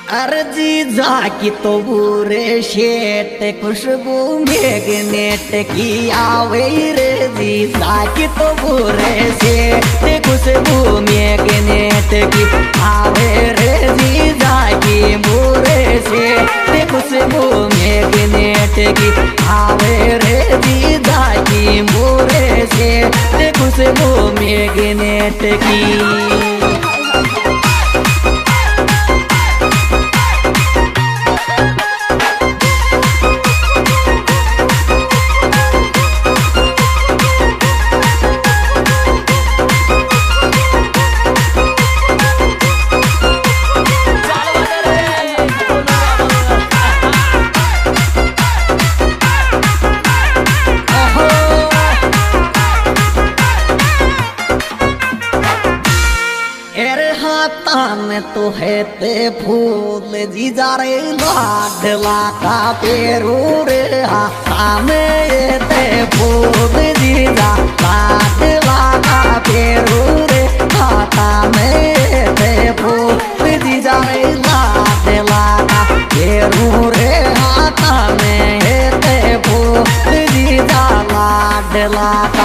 अर्जी जाकी तो बुरे शेट खुशबू मेघनेट की आवे रे जी जाकी तो बुरे शेट खुशबू मेघनेट की आवे रे जी जाकी बुरे शेट खुशबू मेघनेट की आवे रे जी जाकी बुरे शेट खुशबू मेघनेट की। में तो है ते फूल जीजा रे लाडला का पेरू रे हाथा में ते फूल जीजा लाडला का पेरू रे हाथा में ते फूल जीजा रे लाडला का पेरू रे हाथा में ते फूल जीजा लाडला का।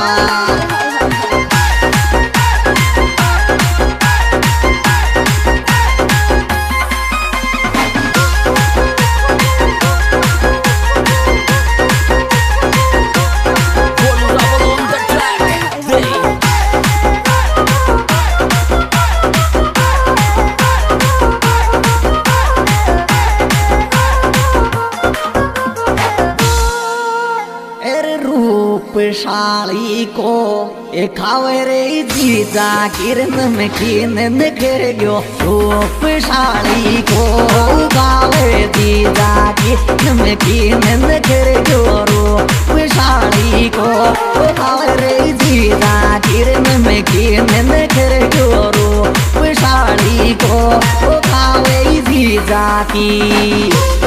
शाली को खावे रे जीजा किरण में किन निखर गयो रूप शाली को गावे जीजा किरण में किन निखर गयो रूप शाली को गावे रे जीजा किरण में किन निखर गयो रूप शाली को गावे जीजा की।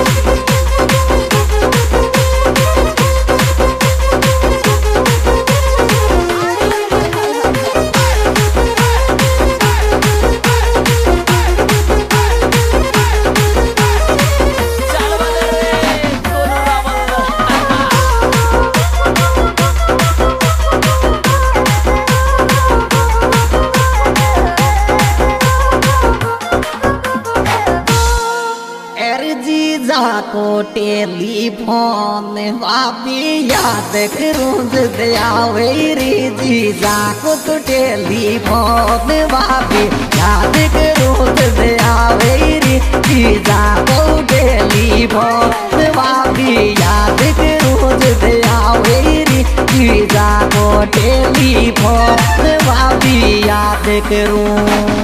को टेलीफोन वापी याद करूं दयावे रे जीजा को तो टेलीफोन वापी याद करूं दयावे रे जीजा को टेलीफोन वापी याद करूं दयावे रे जीजा को टेलीफोन वापी याद करूं।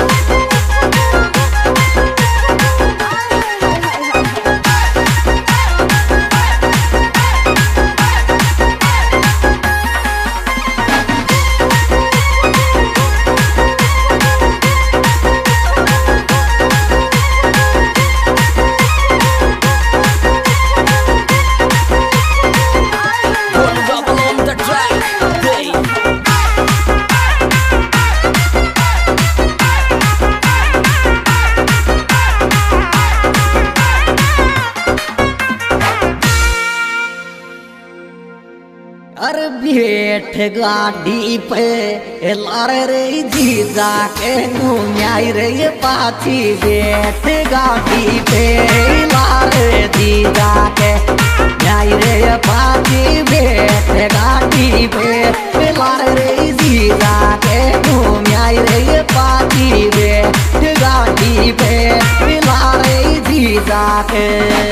अरे बैठ गाड़ी पे लार रे जीजा के घूमाई रे पाछी बैठ गाड़ी पे लार जीजा के घूमाई रे पाछी बैठ गाड़ी पे लार रे जीजा के घूमाई रे पाछी बैठ गाड़ी पे लार रे जीजा के।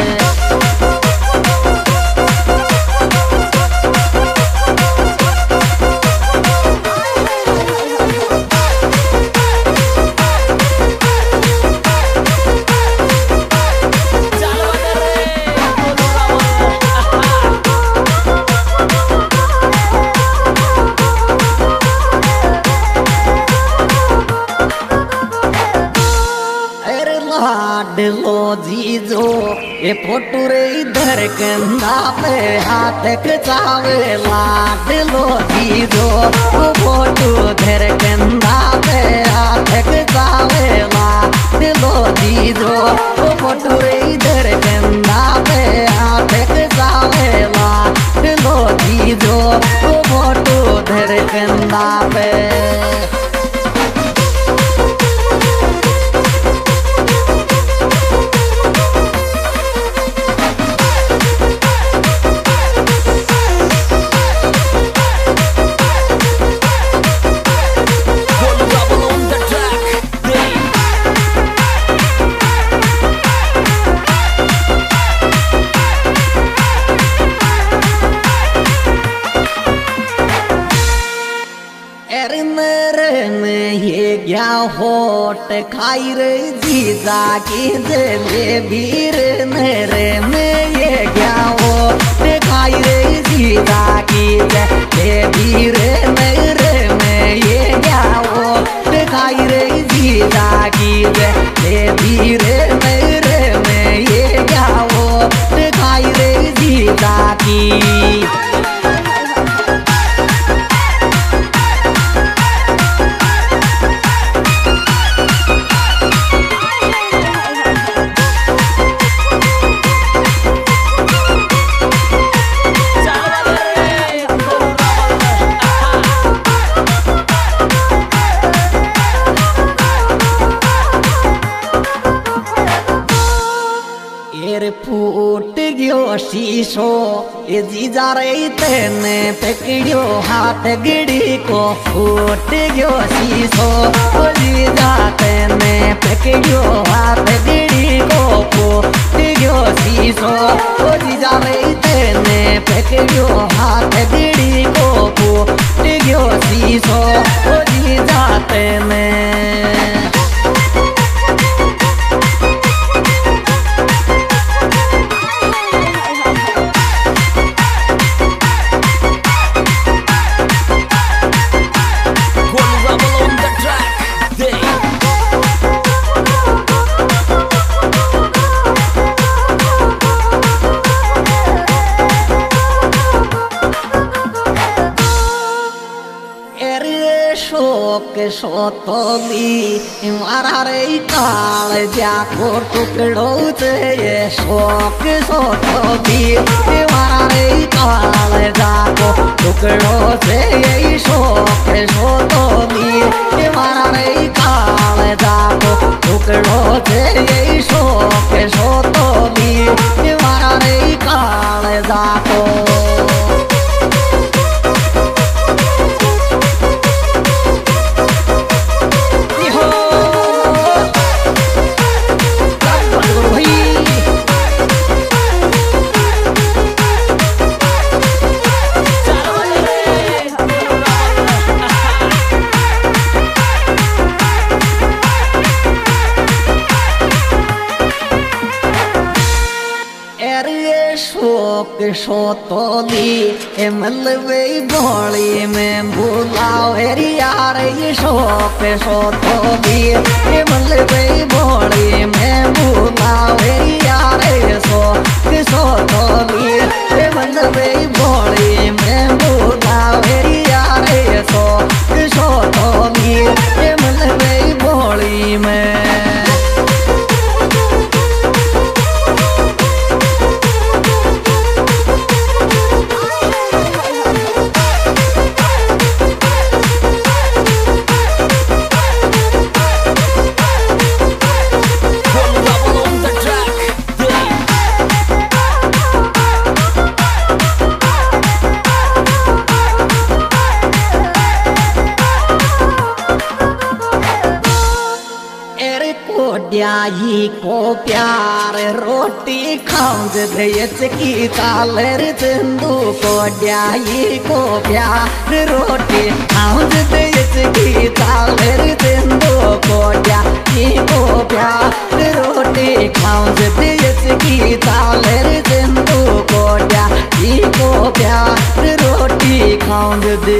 लो जीजो ये फोटो रे इधर कंधा पे हाथ खचावे लाड लो जीजो वो फोटो इधर कंधा पे हाथ फेंक जावेला दिलो दीजो फोटो रे इधर कंधा पे फेंक जावेला दिलो दीजो फोटो धर कंधा पे। ये होट खाई रे जीजा की जलेबी नरे में ये क्या होट खाई रे जीजा की जलेबी नरे में ये क्या होट खाई रे जीजा की जलेबी नरे में ये क्या होट खाई रे जीजा की। फूट गयो शीशो ये जीजा रे तेने पकड़ियो हाथ गड़ी को फूट गयो शीशो जीजा तेने पकड़ियो हाथ गड़ी को फूट गयो शीशो जीजा रे तेने पकड़ियो हाथ गड़ी को फूट गयो शीशो जीजा तेने। शोक सोतोली मारा रे काल जाको टुकड़ो से शोक सोतोली मारा रे काल जाको टुकड़ो से शोक सोतोली मारा रे काल जाको टुकड़ो से शोक सोतोली मारा रे काल जाको। शोक सोतोली मलबे बोली में बुलाओ यार ये शोक सोतोली मलबे बोली में बुलाओ यार ये शोक सोतोली मलबे बोली में बुलाओ यार ये शोक सोतोली मलबे बोली में। कोड्याई को प्यार रोटी खाऊंज दयच की तालर चंदू कोड्याई को प्यार रोटी खाऊंज दयच की तालर चंदू कोड्याई को प्यार रोटी खाऊंज दयच की तालर चंदू कोड्याई को प्यार रोटी खाऊंज दे।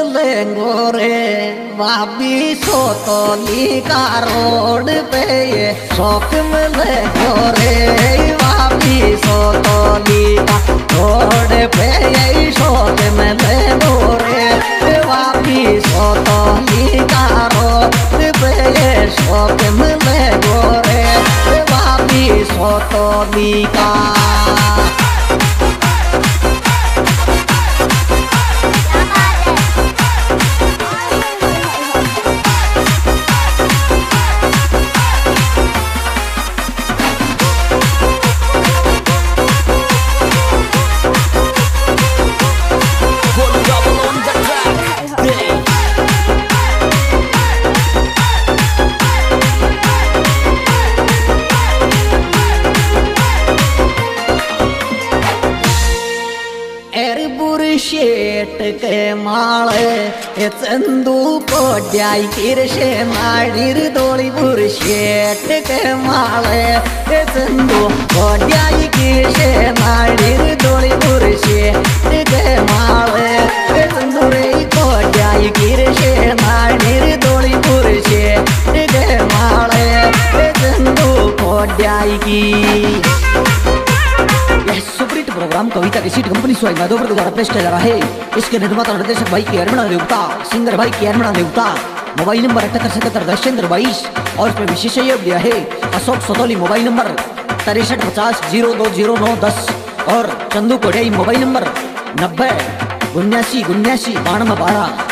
मिलेंगो रे भाभी सोतोली का रोड पे ये शौक मिलेंगो रे भाभी सोतोली का रोड पे ये शौक मिलेंगो रे भाभी सोतोली का रोड पे ये शौक मिलेंगो रे भाभी सोतोली का। शेट के माळे चंदू कोड्याई किरशे माडीर दोळी बुर शेट के माळे चंदू कोड्याई किरशे माडीर दोळी बुर शेट के माळे चंदू रे कोड्याई किरशे माडीर दोळी बुर शेट के माळे चंदू कोड्याई की। प्रोग्राम कविता की सीट कंपनी स्वाइल माधोपुर द्वारा पेश किया जा रहा है। इसके निर्माता निर्देशक भाई की अरमणा देवता, सिंगर भाई की अरमणा देवता। मोबाइल नंबर 7877 और इसमें विशेष दिया है अशोक सतोली मोबाइल नंबर 6350020910 और चंदू कोडियाई मोबाइल नंबर 90 79 92 12।